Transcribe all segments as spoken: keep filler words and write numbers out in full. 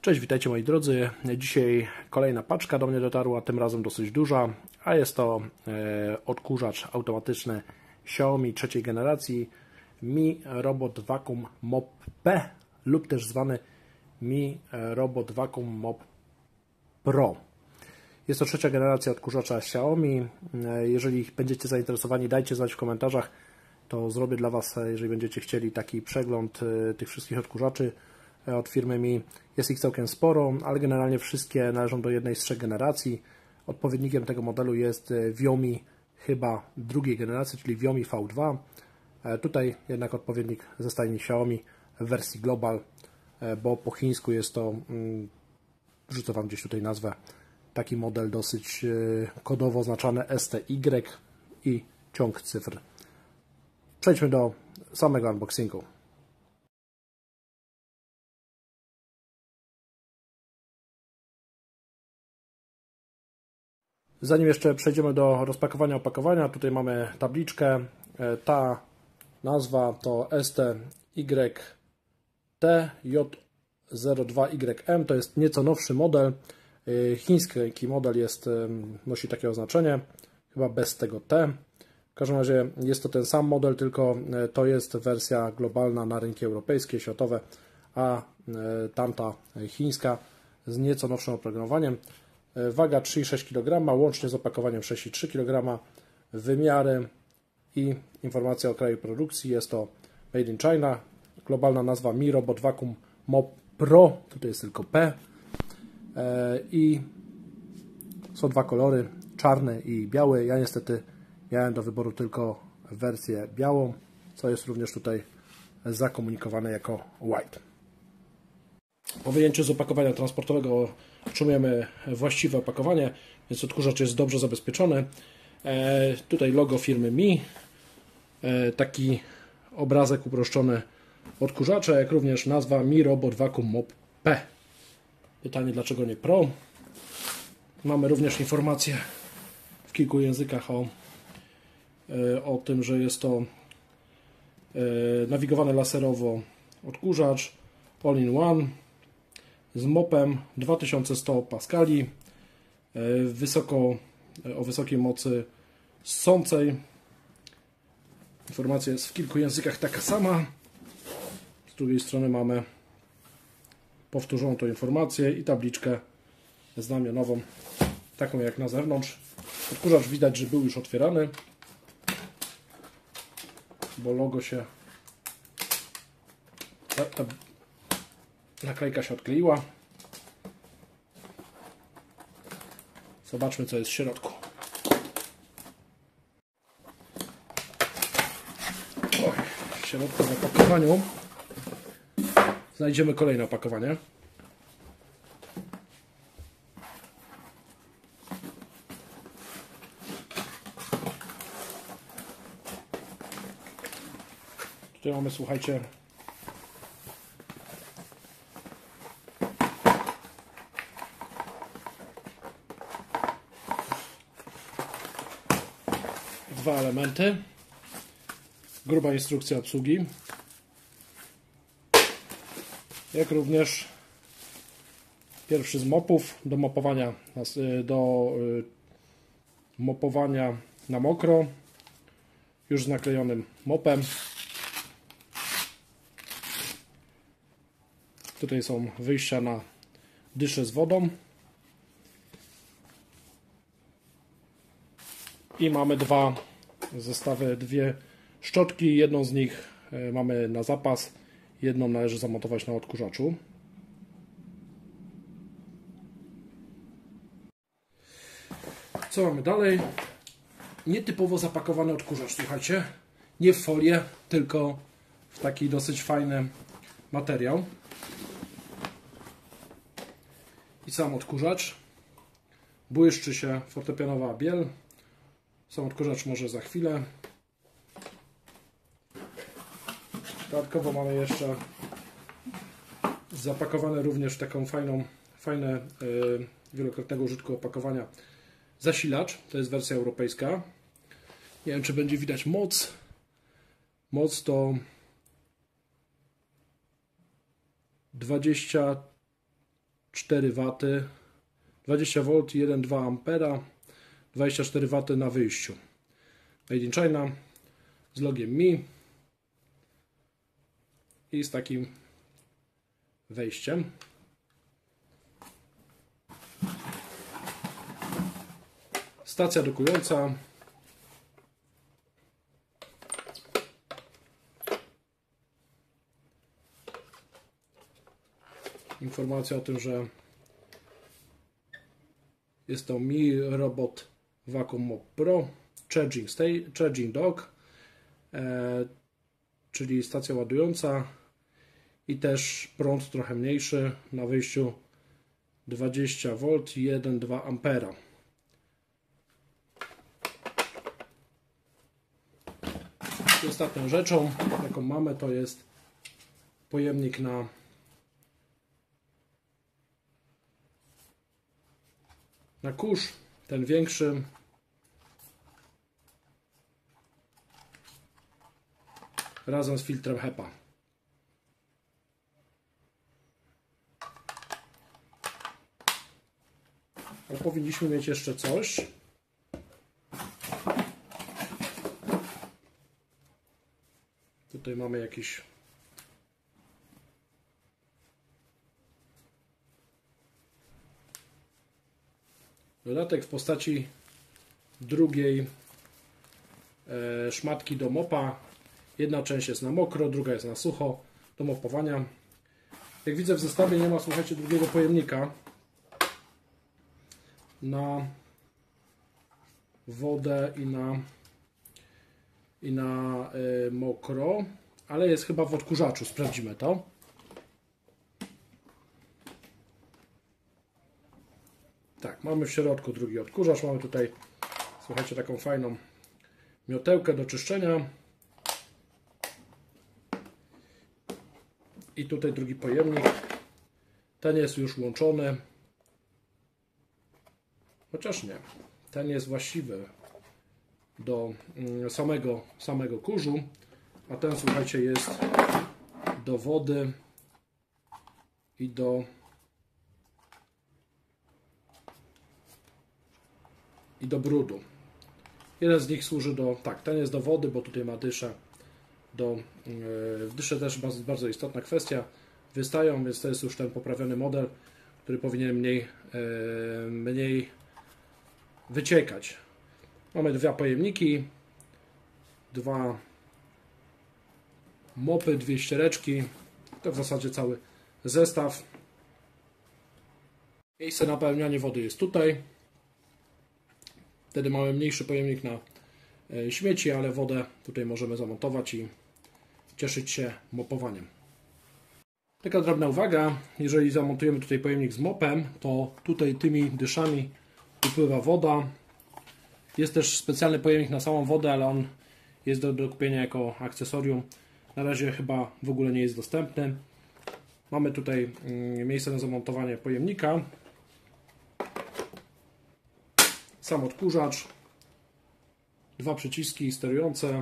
Cześć, witajcie moi drodzy. Dzisiaj kolejna paczka do mnie dotarła, tym razem dosyć duża, a jest to e, odkurzacz automatyczny Xiaomi trzeciej generacji Mi Robot Vacuum Mop P lub też zwany Mi Robot Vacuum Mop Pro. Jest to trzecia generacja odkurzacza Xiaomi. Jeżeli będziecie zainteresowani, dajcie znać w komentarzach, to zrobię dla Was, jeżeli będziecie chcieli, taki przegląd tych wszystkich odkurzaczy od firmy Mi. Jest ich całkiem sporo, ale generalnie wszystkie należą do jednej z trzech generacji. Odpowiednikiem tego modelu jest Viomi chyba drugiej generacji, czyli Viomi V dwa. Tutaj jednak odpowiednik ze stajni Xiaomi w wersji Global, bo po chińsku jest to, wrzucę Wam gdzieś tutaj nazwę, taki model dosyć kodowo oznaczany S T Y i ciąg cyfr. Przejdźmy do samego unboxingu. Zanim jeszcze przejdziemy do rozpakowania opakowania, tutaj mamy tabliczkę. Ta nazwa to S T Y T J zero dwa Y M, to jest nieco nowszy model. Chiński model jest, nosi takie oznaczenie, chyba bez tego T. W każdym razie jest to ten sam model, tylko to jest wersja globalna na rynki europejskie, światowe, a tamta chińska z nieco nowszym oprogramowaniem. Waga trzy i sześć kilograma, łącznie z opakowaniem sześć i trzy kilograma. Wymiary i informacja o kraju produkcji. Jest to Made in China. Globalna nazwa Mi Robot Vacuum Mop Pro. Tutaj jest tylko P. I są dwa kolory, czarny i biały. Ja niestety miałem do wyboru tylko wersję białą, co jest również tutaj zakomunikowane jako white. Po wyjęciu z opakowania transportowego otrzymujemy właściwe opakowanie, więc odkurzacz jest dobrze zabezpieczony. E, tutaj logo firmy Mi, e, taki obrazek uproszczony odkurzacza, jak również nazwa Mi Robot Vacuum Mop P. Pytanie, dlaczego nie Pro? Mamy również informacje w kilku językach o, e, o tym, że jest to e, nawigowany laserowo odkurzacz all-in-one z mopem dwa tysiące sto paskali, wysoko, o wysokiej mocy ssącej. Informacja jest w kilku językach taka sama. Z drugiej strony mamy powtórzoną tą informację i tabliczkę znamionową, taką jak na zewnątrz. Odkurzacz widać, że był już otwierany, bo logo się, ta, ta naklejka się odkleiła. Zobaczmy, co jest w środku. Oj, w środku w opakowaniu znajdziemy kolejne opakowanie. Tutaj mamy, słuchajcie, dwa elementy, gruba instrukcja obsługi, jak również pierwszy z mopów do mopowania, do mopowania na mokro, już z naklejonym mopem. Tutaj są wyjścia na dysze z wodą. I mamy dwa zestawy, dwie szczotki. Jedną z nich mamy na zapas, jedną należy zamontować na odkurzaczu. Co mamy dalej? Nietypowo zapakowany odkurzacz, słuchajcie. Nie w folię, tylko w taki dosyć fajny materiał. I sam odkurzacz. Błyszczy się fortepianowa biel. Sam odkurzacz może za chwilę. Dodatkowo mamy jeszcze zapakowane również taką fajną, fajne yy, wielokrotnego użytku opakowania zasilacz. To jest wersja europejska. Nie wiem, czy będzie widać moc. Moc to dwadzieścia cztery waty, dwadzieścia wolt, jeden przecinek dwa ampera, dwadzieścia cztery waty na wyjściu. Made in China z logiem Mi i z takim wejściem. Stacja dokująca. Informacja o tym, że jest to Mi Robot Vacuum Mop Pro Charging, stay, charging Dock, e, czyli stacja ładująca i też prąd trochę mniejszy na wyjściu dwadzieścia wolt, jeden przecinek dwa ampera. I ostatnią rzeczą, jaką mamy, to jest pojemnik na na kurz, ten większy. Razem z filtrem HEPA. Ale powinniśmy mieć jeszcze coś. Tutaj mamy jakiś dodatek w postaci drugiej e, szmatki do mopa. Jedna część jest na mokro, druga jest na sucho do mopowania. Jak widzę, w zestawie nie ma, słuchajcie, drugiego pojemnika na wodę i na i na y, mokro, ale jest chyba w odkurzaczu. Sprawdzimy to. Tak, mamy w środku drugi odkurzacz. Mamy tutaj, słuchajcie, taką fajną miotełkę do czyszczenia. I tutaj drugi pojemnik. Ten jest już łączony. Chociaż nie. Ten jest właściwy do samego, samego kurzu. A ten, słuchajcie, jest do wody i do i do brudu. Jeden z nich służy do... Tak, ten jest do wody, bo tutaj ma dyszę. Do, yy, dysze też bardzo, bardzo istotna kwestia. Wystają, więc to jest już ten poprawiony model, który powinien mniej, yy, mniej wyciekać. Mamy dwa pojemniki, dwa mopy, dwie ściereczki. To w zasadzie cały zestaw. Miejsce na napełnianie wody jest tutaj. Wtedy mamy mniejszy pojemnik na śmieci, ale wodę tutaj możemy zamontować i cieszyć się mopowaniem. Taka drobna uwaga, jeżeli zamontujemy tutaj pojemnik z mopem, to tutaj tymi dyszami upływa woda. Jest też specjalny pojemnik na samą wodę, ale on jest do dokupienia jako akcesorium. Na razie chyba w ogóle nie jest dostępny. Mamy tutaj miejsce na zamontowanie pojemnika. Sam odkurzacz. Dwa przyciski sterujące.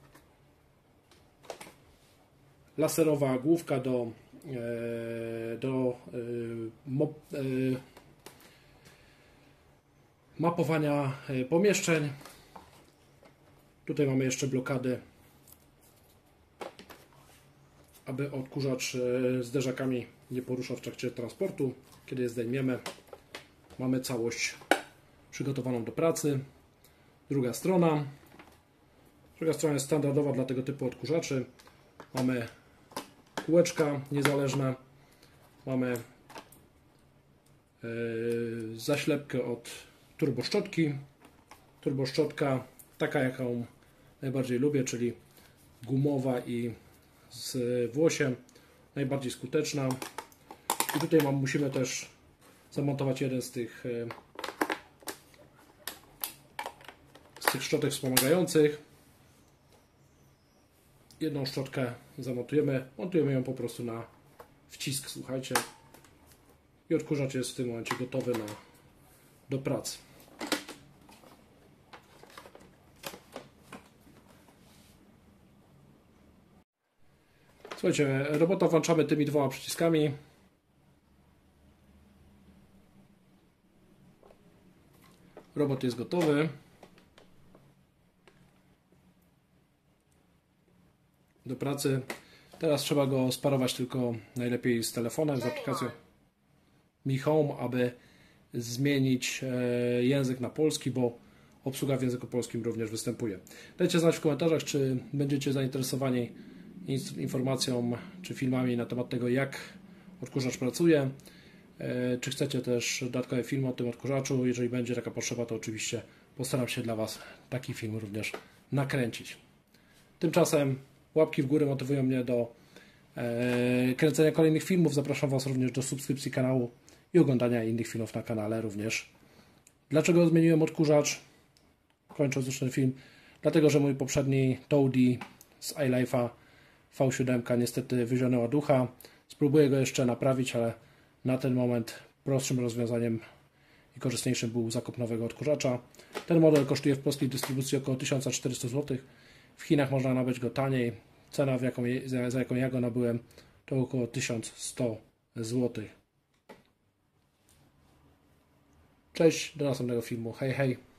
Laserowa główka do, do mop, mapowania pomieszczeń. Tutaj mamy jeszcze blokady, aby odkurzacz z zderzakami nie poruszał w trakcie transportu. Kiedy je zdejmiemy, mamy całość przygotowaną do pracy. Druga strona. Druga strona jest standardowa dla tego typu odkurzaczy. Mamy kółeczka niezależne. Mamy yy, zaślepkę od turboszczotki. Turboszczotka taka, jaką najbardziej lubię, czyli gumowa i z włosiem. Najbardziej skuteczna. I tutaj mam, musimy też zamontować jeden z tych yy, z tych szczotek wspomagających. Jedną szczotkę zamontujemy, montujemy ją po prostu na wcisk, słuchajcie. I odkurzacz jest w tym momencie gotowy na, do pracy. Słuchajcie, robota włączamy tymi dwoma przyciskami. Robot jest gotowy. Do pracy. Teraz trzeba go sparować tylko najlepiej z telefonem, z aplikacją Mi Home, aby zmienić język na polski, bo obsługa w języku polskim również występuje. Dajcie znać w komentarzach, czy będziecie zainteresowani informacją czy filmami na temat tego, jak odkurzacz pracuje. Czy chcecie też dodatkowe filmy o tym odkurzaczu? Jeżeli będzie taka potrzeba, to oczywiście postaram się dla Was taki film również nakręcić. Tymczasem łapki w górę motywują mnie do e, kręcenia kolejnych filmów. Zapraszam Was również do subskrypcji kanału i oglądania innych filmów na kanale również. Dlaczego zmieniłem odkurzacz? Kończąc już ten film. Dlatego, że mój poprzedni Toady z iLife'a V siedem niestety wyzionęła ducha. Spróbuję go jeszcze naprawić, ale na ten moment prostszym rozwiązaniem i korzystniejszym był zakup nowego odkurzacza. Ten model kosztuje w polskiej dystrybucji około tysiąc czterysta złotych. W Chinach można nabyć go taniej. Cena, w jaką, za, za jaką ja go nabyłem, to około tysiąc sto złotych. Cześć, do następnego filmu. Hej, hej.